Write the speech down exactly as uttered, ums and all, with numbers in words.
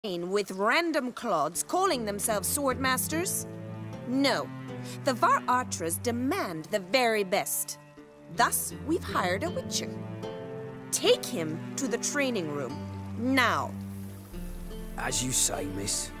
with random clods calling themselves sword masters? No. The Var Atras demand the very best. Thus, we've hired a witcher. Take him to the training room, now. As you say, miss.